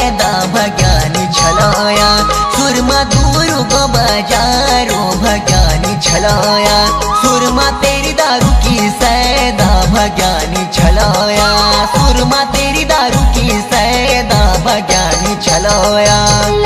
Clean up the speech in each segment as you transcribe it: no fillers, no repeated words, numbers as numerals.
सैदा भग्यानी छलाया सुरमा दूर को बाजारो भग्यानी छलाया सुरमा तेरी दारू की सैदा भग्यानी छलाया सुरमा तेरी दारू की सैदा भग्यानी छलाया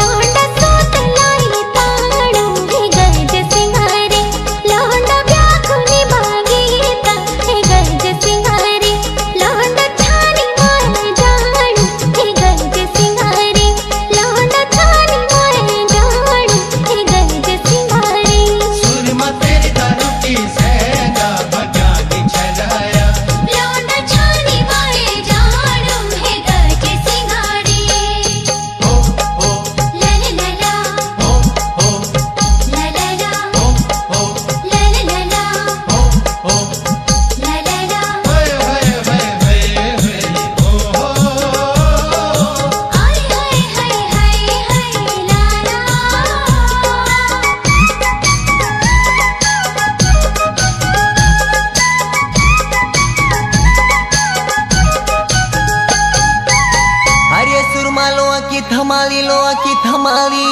थमाली लोहा की थमाली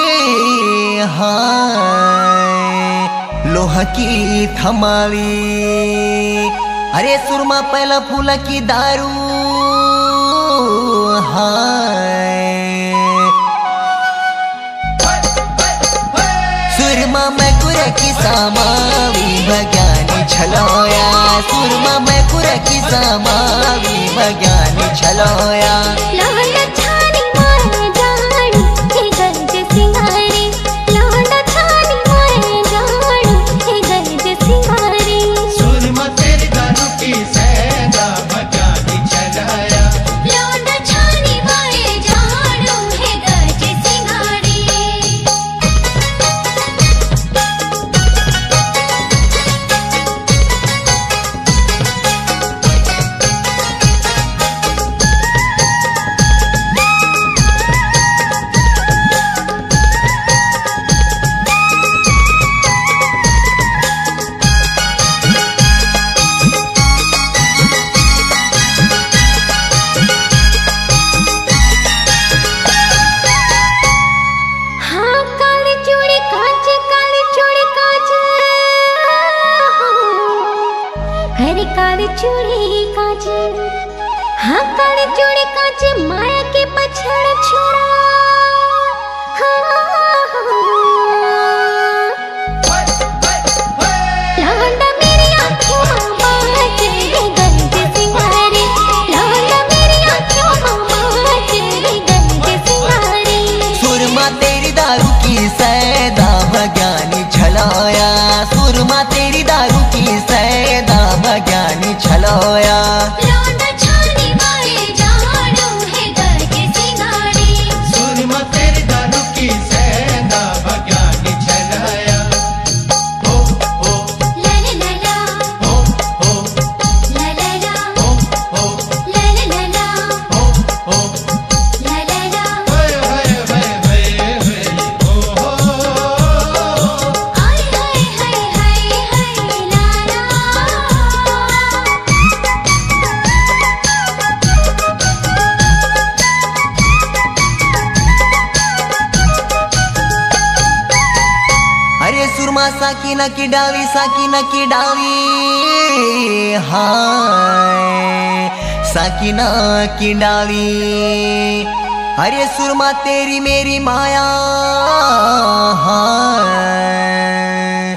हाय लोहा की थमाली अरे सुरमा पहला फूला की दारू हाय सुरमा मैं कुरा की सामावी भग्यानी छलाया सुरमा मैं कुरा की सामावी भग्यानी छलाया काली चूड़ी कांच हाँ काली चूड़ी कांच माया के पछड़ छोड़ा लौंडा मेरी आँखों मामा तेरी गंज सिंगारी लौंडा मेरी आँखों मामा तेरी गंज सिंगारी सुरमा तेरी दारू की सैदा भग्यानी छलाया सुरमा तेरी दारू की सैदा भग्यानी छलाया लौंडा छानी मारे जानो है गंज सिंगारी सुरमा तेरी दारू की सैदा भग्यानी छलाया हो हो ला ला ला हो हो ला ला ला हो हो ला ला ला हो हो ला ला ला हाय हाय हाय हाय हो हो हाय हाय हाय हाय हाय ला ला अरे सुरमा साकिना की डाली हाय साकिना की डाली अरे सुरमा तेरी मेरी माया हाय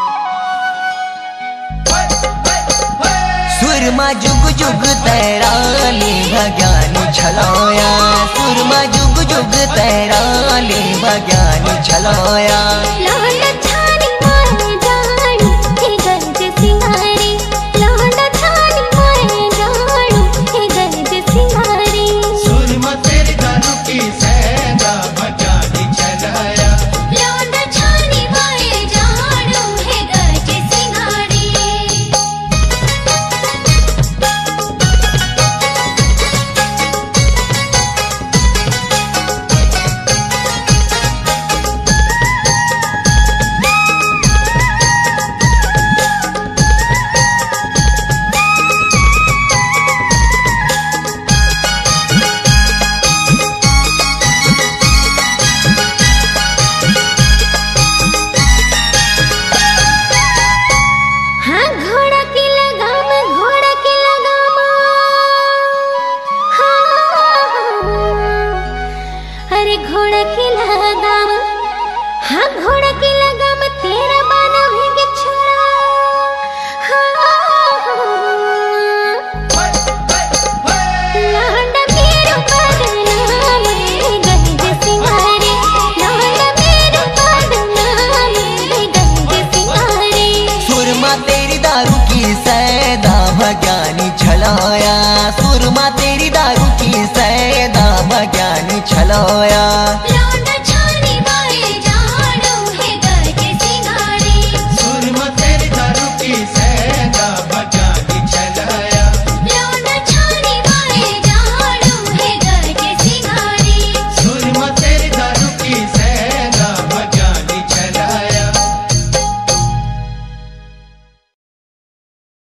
सुरमा जुग जुग तैराली भग्यानी छलाया सुरमा जुग जुग तैराली भग्यानी छलाया लौंडा छानी मारे जानो है गंज सिंगारी लौंडा छानी मारे जानो है गंज सिंगारी सुरमा तेरी दारू की सैदा भग्यानी छलाया लौंडा छानी मारे जानो है गंज सिंगारी अरे घोड़ा की लगाम, हाँ घोड़ा की लगाम तेरा बाना भेगे छोरा। लौंडा मेरो बदनाम गंज सिंगारे, लौंडा मेरो बदनाम गंज सिंगारे। सुरमा तेरी दारू की सैदा भज्ञानी छलाया, सुरमा तेरी दारू की सैदा भज्ञानी छलाया।